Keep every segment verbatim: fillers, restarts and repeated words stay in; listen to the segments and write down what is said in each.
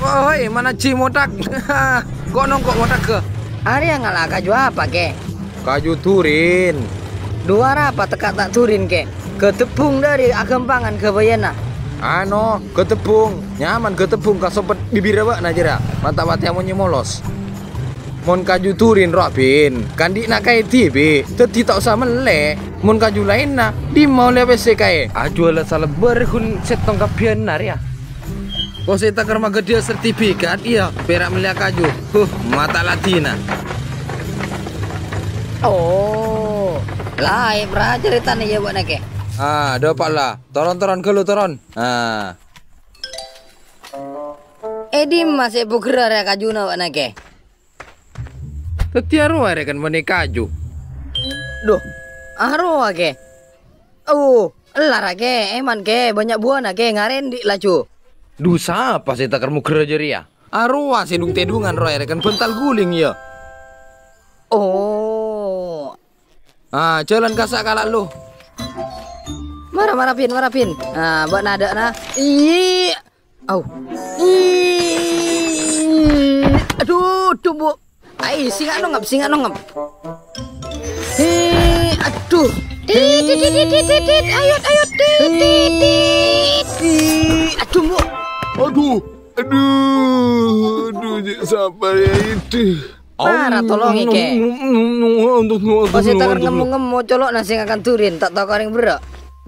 Oi, mana Cimodak? Kok nongkok modak ke? Ari yang ngalah kaju apa ke? Kaju turin. Dua apa teka tak turin ke? Ketepung dari agempangan ke bayana. Ano, ketepung. Nyaman ketepung kasopet bibir awak najera. Mata mati yang molos. Mon kaju turin Robin. Kandi nak kai tibi. Teti tak usah melek. Mon kaju lain na di mau lewe se kai. Aju ala salah berkun setong kapian nari ya. Kau saya kerma gede sertifikat iya perak melihat kaju. Huh, mata latina. Oh, lah ibra cerita nih ya buat nake. Ah, dapat lah. Toron-toron ke lu toron. Ah. Edi masih bugerar ya kaju na buat nake. Tetiaru ada kan mana kaju. Duh, aru ake. Oh, lara ke, eman ke, banyak buah nake ngaren di laju. Dusa apa saya tak kermu kerja ya? Arwah sedung tedungan roy kan pental guling ya. Oh. Ah, jalan kasak kalak lu. Marah marah pin, marah pin. Nah, buat nada nah. Ih. Au. Ih. Aduh, tubuh. Ai, singa nongap, singa nongap. Hei, aduh. Tit tit tit tit tit. Ayo, ayo tit tit tit. Aduh, Bu. Aduh, aduh, aduh, sabar ya itu. Parah tolong ike. Masih tak ngemu-ngemu colok nasi akan turin, tak tahu karing berak.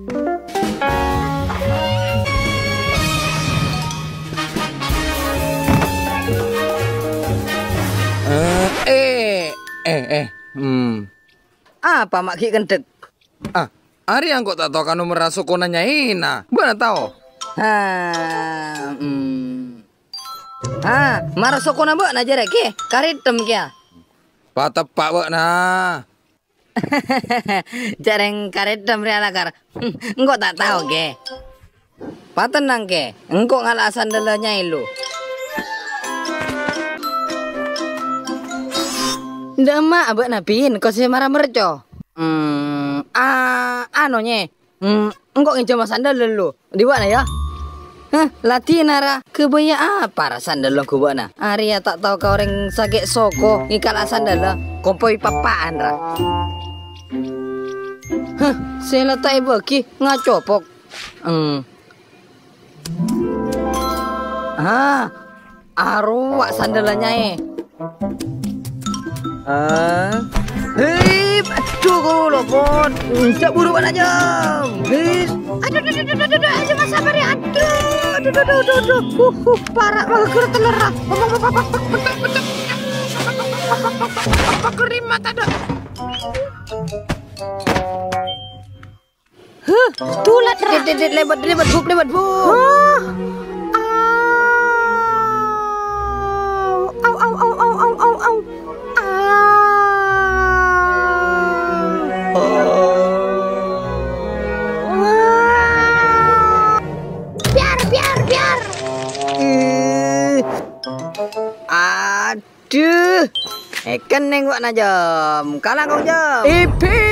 Eh, eh, eh, hmm. Apa mak ki kendek? Ah, hari yang kok tak tahu kan nomor rasukonanya ina. Mana tahu? Ha, hmm. Ah, marah sokona buat najar ke? Karitem kia. Patepak buat nah. Jareng karitem ria lagar. Engkau tak tahu ke? Patenang ke? Engkau ngalah sandalanya ilu. Dama abak napin, kau sih marah merco. Hmm, ah, ano nye? Hmm, engkau ngejo mas sandal dulu. Di mana ya? Hah, latina ra. Kebaya apa ra sandal lo kubana? Arya tak tahu kau orang sakit soko ngikal sandal lah. Kompoi papaan ra. Hah, saya letak ibu ki ngacopok. Hmm. Ah, arwak sandalnya eh. Ah. Hei, aduh kau lopot. Jak buru aja. Hei, aduh, aduh, aduh, aduh, aduh, aja mas sabar ya. Aduh, aduh, aduh, aduh, aduh, uh, uh, parah, malah kira telur lah. Apa kering mata dah. Huh, tulat lah. Dit, lebat, lebat, buk, lebat, buk. Au, au, au, au, au, au, au. Aduh, ikan neng buat najam, kalah kau jam. Ipin.